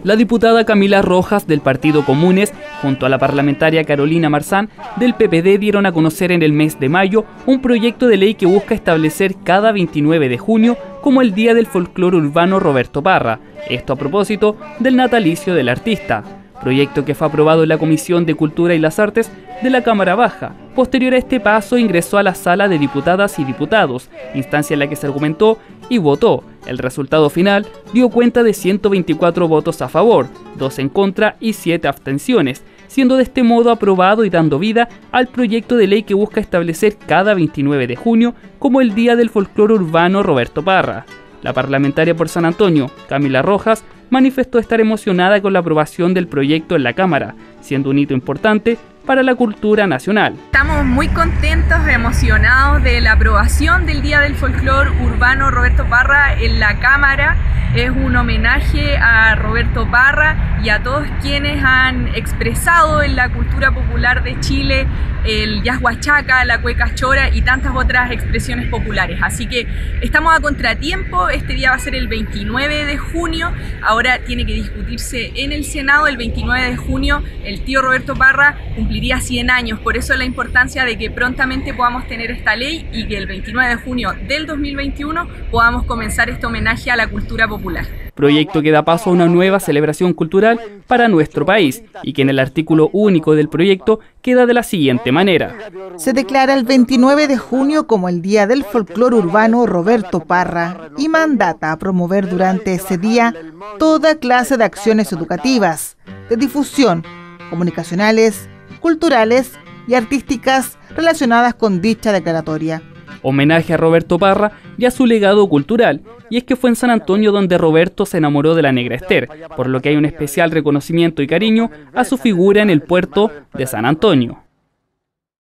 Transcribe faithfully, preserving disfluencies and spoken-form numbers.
La diputada Camila Rojas del Partido Comunes, junto a la parlamentaria Carolina Marzán del P P D, dieron a conocer en el mes de mayo un proyecto de ley que busca establecer cada veintinueve de junio como el Día del Folclore Urbano Roberto Parra, esto a propósito del natalicio del artista. Proyecto que fue aprobado en la Comisión de Cultura y las Artes de la Cámara Baja. Posterior a este paso ingresó a la Sala de Diputadas y Diputados, instancia en la que se argumentó y votó. El resultado final dio cuenta de ciento veinticuatro votos a favor, dos en contra y siete abstenciones, siendo de este modo aprobado y dando vida al proyecto de ley que busca establecer cada veintinueve de junio como el Día del Folclore Urbano Roberto Parra. La parlamentaria por San Antonio, Camila Rojas, manifestó estar emocionada con la aprobación del proyecto en la Cámara, siendo un hito importante para la cultura nacional. Estamos muy contentos, emocionados de la aprobación del Día del Folclore Urbano Roberto Parra en la Cámara. Es un homenaje a Roberto Parra y a todos quienes han expresado en la cultura popular de Chile el jazz huachaca, la cueca chora y tantas otras expresiones populares. Así que estamos a contratiempo, este día va a ser el veintinueve de junio, ahora tiene que discutirse en el Senado. El veintinueve de junio el tío Roberto Parra cumpliría cien años, por eso la importancia de que prontamente podamos tener esta ley y que el veintinueve de junio del dos mil veintiuno podamos comenzar este homenaje a la cultura popular. Proyecto que da paso a una nueva celebración cultural para nuestro país y que en el artículo único del proyecto queda de la siguiente manera. Se declara el veintinueve de junio como el Día del Folclore Urbano Roberto Parra y mandata a promover durante ese día toda clase de acciones educativas, de difusión, comunicacionales, culturales y artísticas relacionadas con dicha declaratoria. Homenaje a Roberto Parra y a su legado cultural, y es que fue en San Antonio donde Roberto se enamoró de la negra Esther, por lo que hay un especial reconocimiento y cariño a su figura en el puerto de San Antonio.